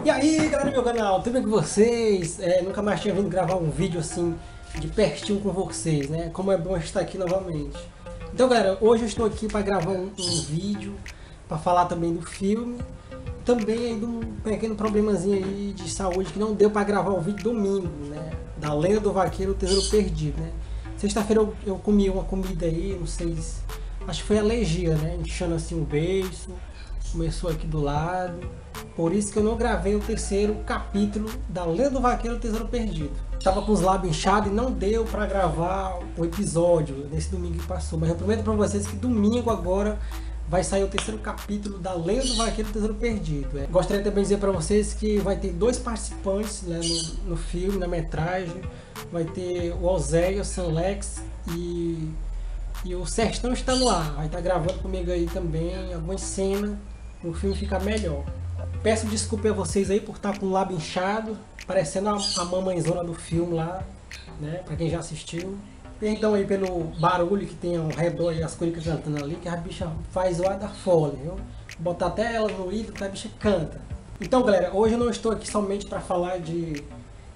E aí galera do meu canal, tudo bem com vocês? Nunca mais tinha vindo gravar um vídeo assim de pertinho com vocês, né? Como é bom estar aqui novamente. Então galera, hoje eu estou aqui para gravar um vídeo para falar também do filme. Também aí de um pequeno problemazinho aí de saúde que não deu para gravar o vídeo domingo, né? Da Lenda do Vaqueiro, o Tesouro Perdido, né? Sexta-feira eu comi uma comida aí, não sei se... Acho que foi alergia, né? Inchando assim um beiço, começou aqui do lado. Por isso que eu não gravei o terceiro capítulo da Lenda do Vaqueiro, o Tesouro Perdido. Tava com os lábios inchados e não deu para gravar o episódio nesse domingo que passou. Mas eu prometo para vocês que domingo agora vai sair o terceiro capítulo da Lenda do Vaqueiro, o Tesouro Perdido. Gostaria também de dizer para vocês que vai ter dois participantes, né, no filme, na metragem. Vai ter o Oséia, o Sanlex e o Sertão está no ar. Vai estar gravando comigo aí também algumas cenas para o filme ficar melhor. Peço desculpa a vocês aí por estar com o lábio inchado, parecendo a mamãezona do filme lá, né? Pra quem já assistiu. Perdão aí pelo barulho que tem ao redor e as coisas cantando ali, que a bicha faz o ar da fole, viu? Vou botar até ela no ídolo que a bicha canta. Então galera, hoje eu não estou aqui somente para falar de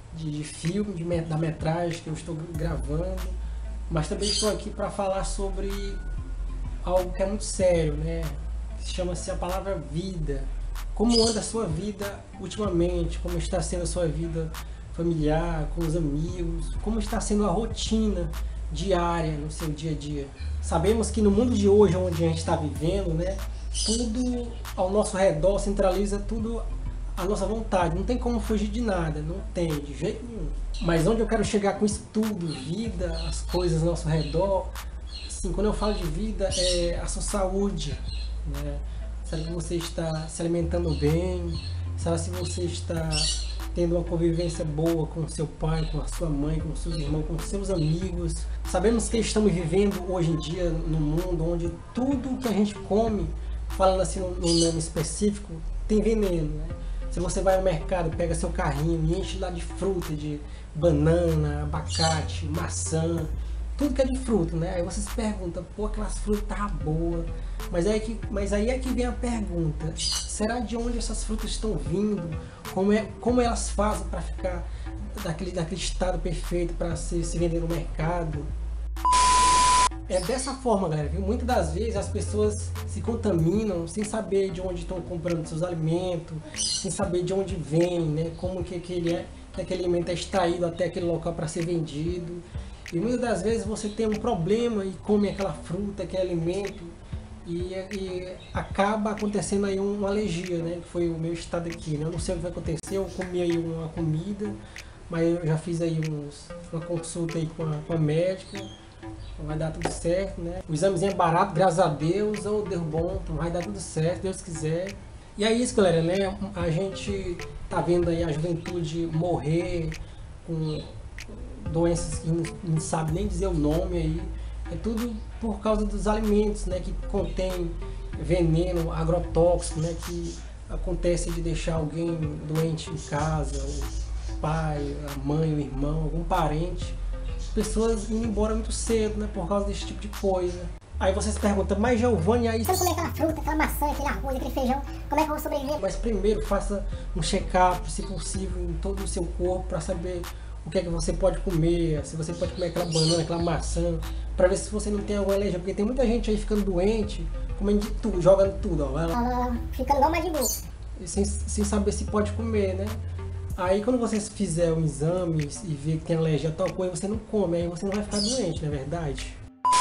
filme, da metragem que eu estou gravando, mas também estou aqui para falar sobre algo que é muito sério, né? Chama-se a palavra vida. Como anda a sua vida ultimamente? Como está sendo a sua vida familiar, com os amigos? Como está sendo a rotina diária no seu dia a dia? Sabemos que no mundo de hoje, onde a gente está vivendo, né, tudo ao nosso redor centraliza tudo à nossa vontade. Não tem como fugir de nada, não tem, de jeito nenhum. Mas onde eu quero chegar com isso tudo, vida, as coisas ao nosso redor, assim, quando eu falo de vida, é a sua saúde, né? Será que você está se alimentando bem? Será se você está tendo uma convivência boa com seu pai, com a sua mãe, com seus irmãos, com seus amigos? Sabemos que estamos vivendo hoje em dia no mundo onde tudo que a gente come, falando assim no nome específico, tem veneno, né? Se você vai ao mercado, pega seu carrinho e enche lá de fruta, de banana, abacate, maçã, tudo que é de fruta, né? Aí você se pergunta, pô, aquelas frutas estavam boas. Mas aí é que vem a pergunta, será de onde essas frutas estão vindo? Como elas fazem para ficar daquele estado perfeito para se vender no mercado? É dessa forma, galera, viu? Muitas das vezes as pessoas se contaminam sem saber de onde estão comprando seus alimentos, sem saber de onde vem, né? Como que aquele alimento é extraído até aquele local para ser vendido. E muitas das vezes você tem um problema e come aquela fruta, aquele alimento e acaba acontecendo aí uma alergia, né? Que foi o meu estado aqui, né? Eu não sei o que vai acontecer, eu comi aí uma comida, mas eu já fiz aí uma consulta aí com a médica, vai dar tudo certo, né? O examezinho é barato, graças a Deus, oh, Deus bom, então vai dar tudo certo, Deus quiser. E é isso, galera, né? A gente tá vendo aí a juventude morrer com doenças que não sabe nem dizer o nome aí, é tudo por causa dos alimentos, né, que contém veneno agrotóxico, né, que acontece de deixar alguém doente em casa, o pai, a mãe, o irmão, algum parente, pessoas indo embora muito cedo, né, por causa desse tipo de coisa. Aí você se pergunta, mas Giovanni, aí... Se eu comer aquela fruta, aquela maçã, aquele arroz, aquele feijão, como é que eu vou sobreviver? Mas primeiro faça um check-up, se possível, em todo o seu corpo, para saber o que é que você pode comer, se você pode comer aquela banana, aquela maçã, para ver se você não tem alguma alergia, porque tem muita gente aí ficando doente, comendo de tudo, jogando tudo, ó, Ficando igual mais de boa. sem saber se pode comer, né? Aí quando você fizer o exame e ver que tem alergia a tal coisa, você não come, aí você não vai ficar doente, não é verdade?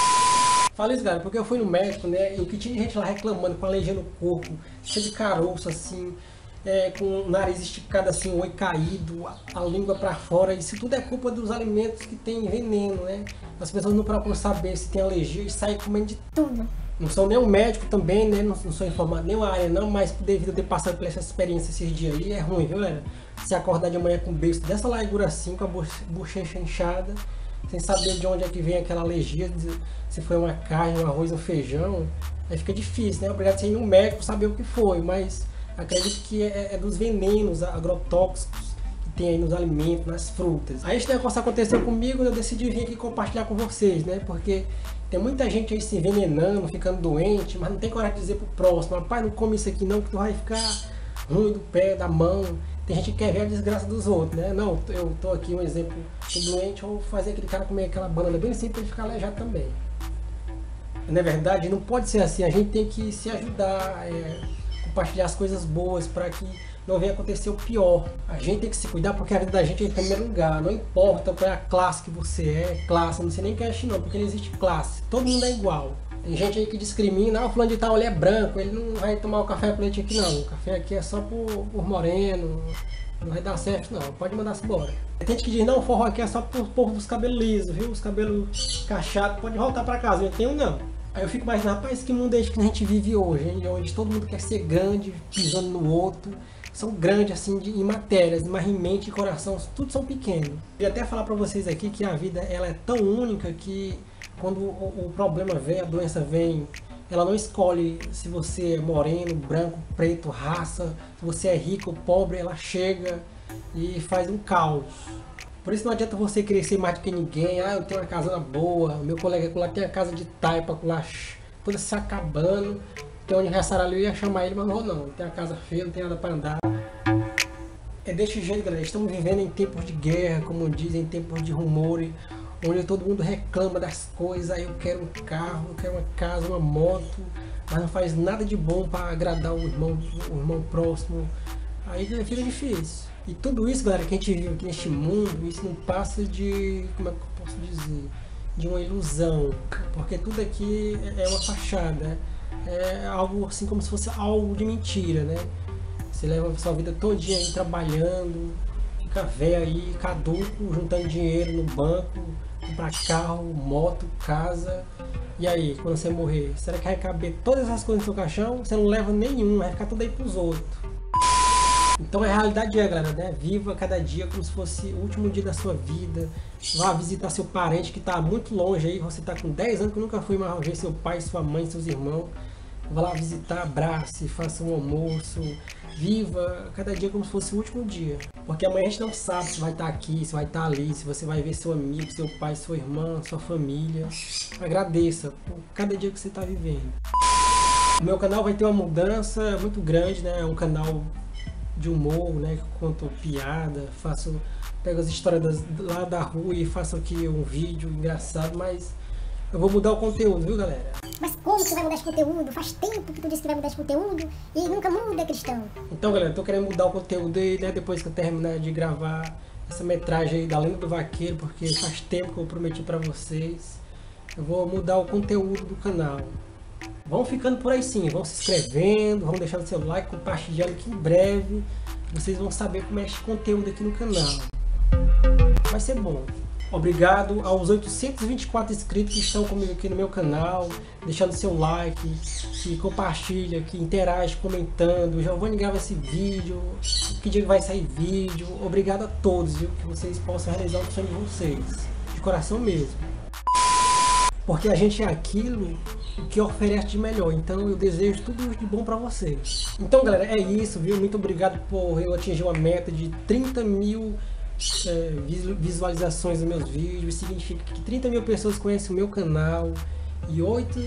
Fala isso, galera, porque eu fui no médico, né, e o que tinha gente lá reclamando com alergia no corpo, cheio de caroço, assim, com o nariz esticado assim, o olho caído, a língua para fora. Isso tudo é culpa dos alimentos que tem veneno, né? As pessoas não procuram saber se tem alergia e saem comendo de tudo. Não sou nem um médico também, né? Não sou informado nem uma área não, mas devido a ter passado por essa experiência esses dias aí, é ruim, viu, galera? Se acordar de manhã com o beiço dessa largura assim, com a bochecha inchada, sem saber de onde é que vem aquela alergia, se foi uma carne, um arroz, um feijão, aí fica difícil, né? Obrigado a ser um médico saber o que foi, mas acredito que é dos venenos agrotóxicos que tem aí nos alimentos, nas frutas. Aí esse negócio aconteceu comigo, eu decidi vir aqui compartilhar com vocês, né? Porque tem muita gente aí se envenenando, ficando doente, mas não tem coragem de dizer pro próximo, rapaz, não come isso aqui não, que tu vai ficar ruim do pé, da mão. Tem gente que quer ver a desgraça dos outros, né? Não, eu tô aqui, um exemplo, um doente, eu vou fazer aquele cara comer aquela banana bem simples pra ele ficar aleijado também. Na verdade, não pode ser assim, a gente tem que se ajudar, compartilhar as coisas boas para que não venha acontecer o pior. A gente tem que se cuidar porque a vida da gente é em primeiro lugar, não importa qual é a classe que você é, classe, não sei nem quem é não, porque não existe classe, todo mundo é igual. Tem gente aí que discrimina, o fulano de tal ele é branco, ele não vai tomar o café com leite aqui não, o café aqui é só por moreno, não vai dar certo não, pode mandar-se embora. Tem gente que diz, não, o forró aqui é só por povo dos cabelos lisos, viu, os cabelos cachados, pode voltar pra casa, eu tenho não. Aí eu fico imaginando, rapaz, que mundo é esse que a gente vive hoje, hein? Onde todo mundo quer ser grande, pisando no outro. São grandes assim em matérias, mas em mente e coração, tudo são pequenos. E até falar pra vocês aqui que a vida ela é tão única que quando o problema vem, a doença vem, ela não escolhe se você é moreno, branco, preto, raça, se você é rico ou pobre, ela chega e faz um caos. Por isso não adianta você querer ser mais do que ninguém. Ah, eu tenho uma casa boa, meu colega lá tem a casa de taipa lá toda se acabando. Tem um aniversário ali, eu ia chamar ele, mas não, tem a casa feia, não tem nada para andar. É desse jeito, galera. Estamos vivendo em tempos de guerra, como dizem, em tempos de rumores, onde todo mundo reclama das coisas. Aí eu quero um carro, eu quero uma casa, uma moto, mas não faz nada de bom para agradar o irmão próximo. Aí fica difícil. E tudo isso, galera, que a gente vive aqui neste mundo, isso não passa de, como é que eu posso dizer, de uma ilusão, porque tudo aqui é uma fachada, é algo assim como se fosse algo de mentira, né? Você leva a sua vida todinha aí trabalhando, fica velho aí, caduco, juntando dinheiro no banco, comprar carro, moto, casa, e aí, quando você morrer, será que vai caber todas essas coisas no seu caixão? Você não leva nenhum, vai ficar tudo aí pros outros. Então a realidade é, galera, né? Viva cada dia como se fosse o último dia da sua vida. Vá visitar seu parente que está muito longe aí. Você está com 10 anos que nunca foi mais ver seu pai, sua mãe, seus irmãos. Vá lá visitar, abrace, faça um almoço. Viva cada dia como se fosse o último dia. Porque amanhã a gente não sabe se vai estar aqui, se vai estar ali, se você vai ver seu amigo, seu pai, sua irmã, sua família. Agradeça por cada dia que você está vivendo. O meu canal vai ter uma mudança muito grande, né? É um canal de humor, né, que eu conto piada, pego as histórias lá da rua e faço aqui um vídeo engraçado, mas eu vou mudar o conteúdo, viu, galera? Mas como que vai mudar esse conteúdo? Faz tempo que tu disse que vai mudar esse conteúdo e nunca muda, Cristão. Então, galera, eu tô querendo mudar o conteúdo aí, né, depois que eu terminar de gravar essa metragem aí da Lenda do Vaqueiro, porque faz tempo que eu prometi pra vocês. Eu vou mudar o conteúdo do canal. Vão ficando por aí sim, vão se inscrevendo, vão deixando seu like, compartilhando, que em breve vocês vão saber como é este conteúdo aqui no canal. Vai ser bom. Obrigado aos 824 inscritos que estão comigo aqui no meu canal, deixando seu like, que compartilha, que interage, comentando. O Giovanni grava esse vídeo, que dia que vai sair vídeo. Obrigado a todos, viu? Que vocês possam realizar o sonho de vocês, de coração mesmo. Porque a gente é aquilo que oferece de melhor, então eu desejo tudo de bom pra vocês. Então, galera, é isso, viu? Muito obrigado por eu atingir uma meta de 30 mil visualizações dos meus vídeos. Isso significa que 30 mil pessoas conhecem o meu canal e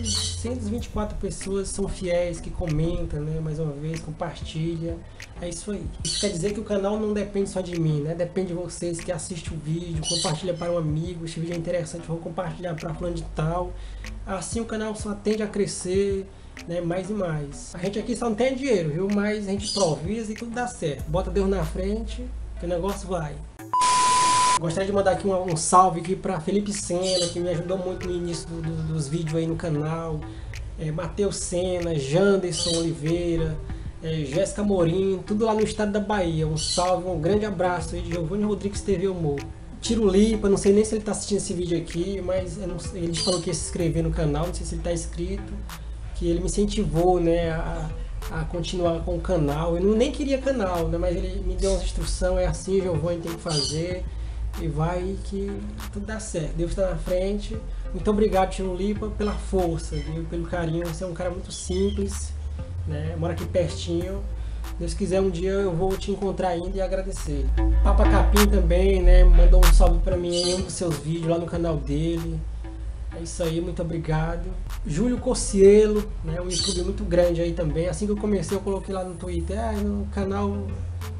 824 pessoas são fiéis, que comentam, né? Mais uma vez, compartilha. É isso aí. Isso quer dizer que o canal não depende só de mim, né? Depende de vocês que assistem o vídeo, compartilha para um amigo. Esse vídeo é interessante, vou compartilhar para fulano de tal. Assim o canal só tende a crescer, né? Mais e mais. A gente aqui só não tem dinheiro, viu? Mas a gente improvisa e tudo dá certo. Bota Deus na frente que o negócio vai. Gostaria de mandar aqui um salve aqui para Felipe Sena, que me ajudou muito no início dos vídeos aí no canal. Matheus Sena, Janderson Oliveira, Jéssica Morim, tudo lá no estado da Bahia. Um salve, um grande abraço aí de Giovanni Rodrigues TV Humor. Tirulipa, não sei nem se ele está assistindo esse vídeo aqui, mas ele falou que ia se inscrever no canal, não sei se ele está inscrito, que ele me incentivou, né, a continuar com o canal. Eu nem queria canal, né, mas ele me deu uma instrução, é assim, Giovanni, tem que fazer. E vai que tudo dá certo. Deus está na frente. Muito obrigado, Tirulipa, pela força, viu? Pelo carinho. Você é um cara muito simples, né? Mora aqui pertinho. Deus quiser, um dia eu vou te encontrar ainda e agradecer. Papa Capim também, né? Mandou um salve para mim em um dos seus vídeos lá no canal dele. É isso aí, muito obrigado. Júlio Cocielo, né? Um YouTube muito grande aí também. Assim que eu comecei, eu coloquei lá no Twitter, no canal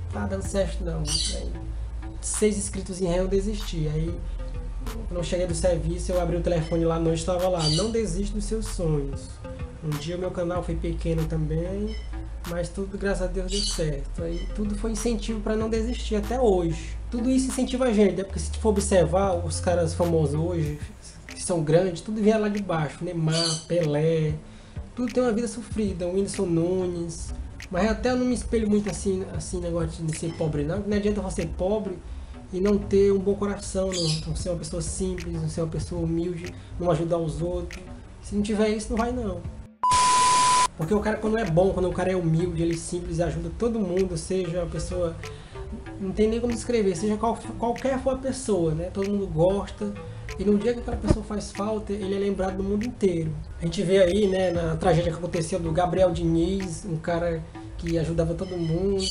tá dando certo não. Aí, 6 inscritos em ré eu desisti. Aí quando eu cheguei do serviço, eu abri o telefone lá à noite, estava lá, não desiste dos seus sonhos. Um dia o meu canal foi pequeno também, mas tudo, graças a Deus, deu certo. Aí tudo foi incentivo para não desistir até hoje. Tudo isso incentiva a gente, né? Porque se tu for observar, os caras famosos hoje, que são grandes, tudo vem lá de baixo. Neymar, Pelé, tudo tem uma vida sofrida. O Whindersson Nunes. Mas até eu não me espelho muito assim negócio de ser pobre não. Não adianta você ser pobre e não ter um bom coração, não ser uma pessoa simples, não ser uma pessoa humilde, não ajudar os outros. Se não tiver isso, não vai não. Porque o cara, quando é bom, quando o cara é humilde, ele é simples e ajuda todo mundo, seja uma pessoa, não tem nem como descrever, seja qualquer for a pessoa, né? Todo mundo gosta. E no dia que aquela pessoa faz falta, ele é lembrado do mundo inteiro. A gente vê aí, né, na tragédia que aconteceu do Gabriel Diniz, um cara que ajudava todo mundo,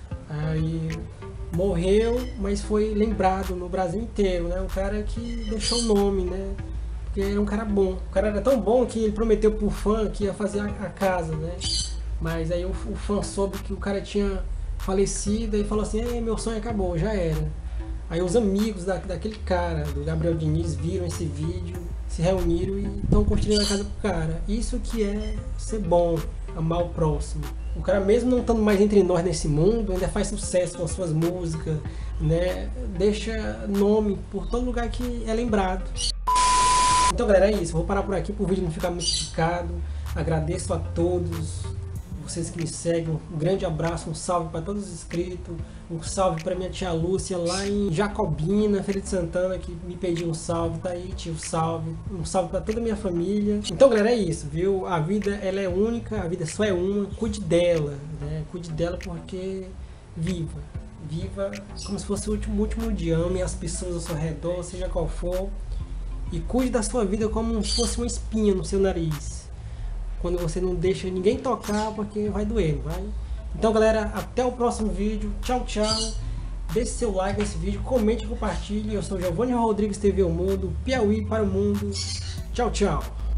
aí morreu, mas foi lembrado no Brasil inteiro, né? Um cara que deixou o nome, né? Porque era um cara bom. O cara era tão bom que ele prometeu pro fã que ia fazer a casa, né? Mas aí o fã soube que o cara tinha falecido e falou assim, meu sonho acabou, já era. Aí os amigos daquele cara, do Gabriel Diniz, viram esse vídeo, se reuniram e estão construindo a casa pro cara. Isso que é ser bom, amar o próximo. O cara, mesmo não estando mais entre nós nesse mundo, ainda faz sucesso com as suas músicas, né? Deixa nome por todo lugar que é lembrado. Então, galera, é isso. Vou parar por aqui para o vídeo não ficar muito esticado. Agradeço a todos vocês que me seguem. Um grande abraço, um salve para todos os inscritos. Um salve para minha tia Lúcia lá em Jacobina, Feira de Santana, que me pediu um salve. Tá aí, tio, salve. Um salve para toda a minha família. Então, galera, é isso, viu? A vida, ela é única, a vida só é uma. Cuide dela, né? Cuide dela porque viva. Viva como se fosse o último dia. Ame as pessoas ao seu redor, seja qual for. E cuide da sua vida como se fosse uma espinha no seu nariz. Quando você não deixa ninguém tocar, porque vai doer, vai? Então, galera, até o próximo vídeo. Tchau, tchau. Deixe seu like nesse vídeo, comente e compartilhe. Eu sou Giovanni Rodrigues TV O Mundo, Piauí para o mundo. Tchau, tchau.